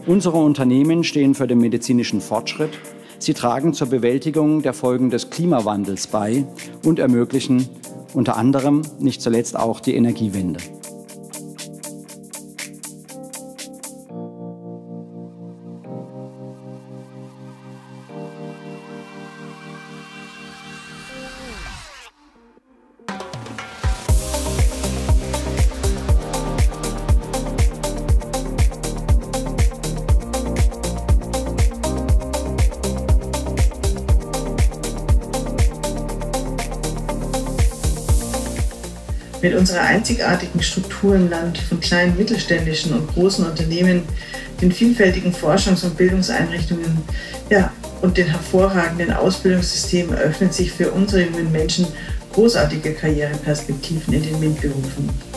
Unsere Unternehmen stehen für den medizinischen Fortschritt. Sie tragen zur Bewältigung der Folgen des Klimawandels bei und ermöglichen unter anderem nicht zuletzt auch die Energiewende. Mit unserer einzigartigen Struktur im Land von kleinen, mittelständischen und großen Unternehmen, den vielfältigen Forschungs- und Bildungseinrichtungen, und den hervorragenden Ausbildungssystemen eröffnen sich für unsere jungen Menschen großartige Karriereperspektiven in den MINT-Berufen.